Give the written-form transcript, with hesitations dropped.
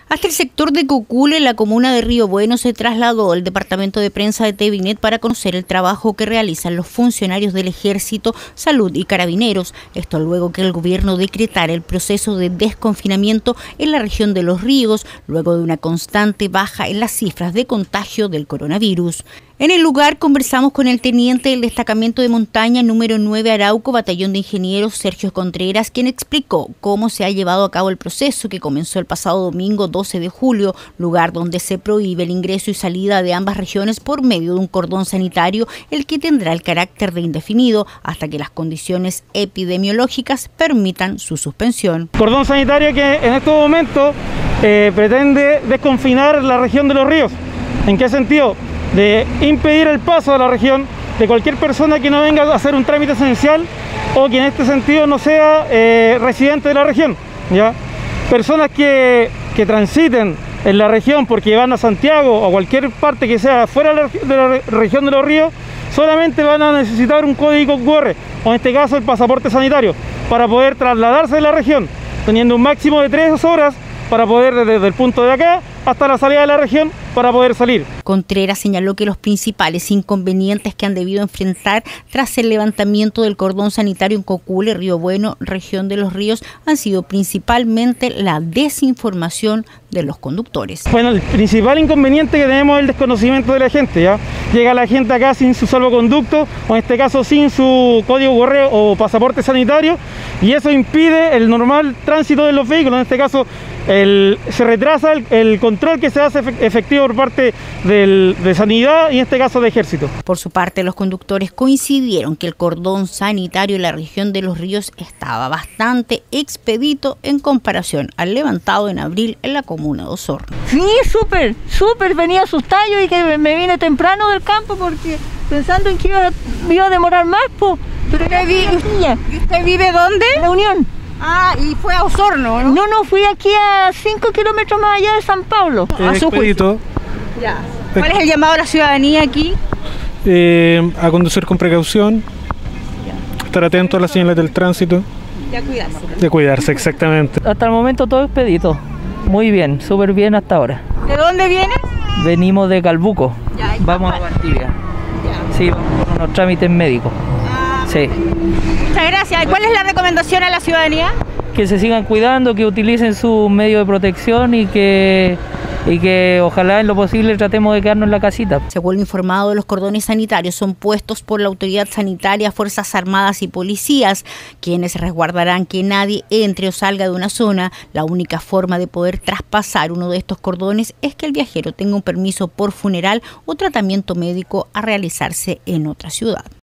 Hasta el sector de Cocule, en la comuna de Río Bueno, se trasladó el departamento de prensa de TVNet para conocer el trabajo que realizan los funcionarios del Ejército, Salud y Carabineros. Esto luego que el gobierno decretara el proceso de desconfinamiento en la región de Los Ríos, luego de una constante baja en las cifras de contagio del coronavirus. En el lugar conversamos con el teniente del destacamento de montaña número 9 Arauco, Batallón de Ingenieros, Sergio Contreras, quien explicó cómo se ha llevado a cabo el proceso que comenzó el pasado domingo 12 de julio, lugar donde se prohíbe el ingreso y salida de ambas regiones por medio de un cordón sanitario, el que tendrá el carácter de indefinido hasta que las condiciones epidemiológicas permitan su suspensión. Cordón sanitario que en estos momentos pretende desconfinar la región de Los Ríos. ¿En qué sentido? De impedir el paso a la región de cualquier persona que no venga a hacer un trámite esencial o que en este sentido no sea residente de la región, ¿ya? Personas que transiten en la región porque van a Santiago o cualquier parte que sea fuera de la región de Los Ríos, solamente van a necesitar un código QR, o en este caso el pasaporte sanitario, para poder trasladarse de la región, teniendo un máximo de 3 horas para poder desde el punto de acá hasta la salida de la región para poder salir. Contreras señaló que los principales inconvenientes que han debido enfrentar tras el levantamiento del cordón sanitario en Cocule, Río Bueno, región de Los Ríos, han sido principalmente la desinformación de los conductores. Bueno, el principal inconveniente que tenemos es el desconocimiento de la gente, ¿ya? Llega la gente acá sin su salvoconducto, o en este caso sin su código QR o pasaporte sanitario, y eso impide el normal tránsito de los vehículos. En este caso se retrasa el control que se hace efectivo por parte de Sanidad y en este caso de Ejército. Por su parte, los conductores coincidieron que el cordón sanitario en la región de Los Ríos estaba bastante expedito en comparación al levantado en abril en la comuna de Osorno. Sí, súper, venía asustado y que me vine temprano del campo porque pensando en que iba a demorar más, pues. Pero ¿Y usted vive dónde? En La Unión. Ah, y fue a Osorno, ¿no? No, fui aquí a 5 kilómetros más allá de San Paulo. A su juicio. Ya. ¿Cuál es el llamado a la ciudadanía aquí? A conducir con precaución, estar atento a las señales del tránsito. De cuidarse, exactamente. Hasta el momento todo expedito. Muy bien, súper bien hasta ahora. ¿De dónde vienes? Venimos de Calbuco. Ya, vamos a Valdivia. Ya. Sí, vamos con unos trámites médicos. Sí. Muchas gracias. ¿Cuál es la recomendación a la ciudadanía? Que se sigan cuidando, que utilicen sus medios de protección y que ojalá en lo posible tratemos de quedarnos en la casita. Según lo informado, los cordones sanitarios son puestos por la autoridad sanitaria, Fuerzas Armadas y policías, quienes resguardarán que nadie entre o salga de una zona. La única forma de poder traspasar uno de estos cordones es que el viajero tenga un permiso por funeral o tratamiento médico a realizarse en otra ciudad.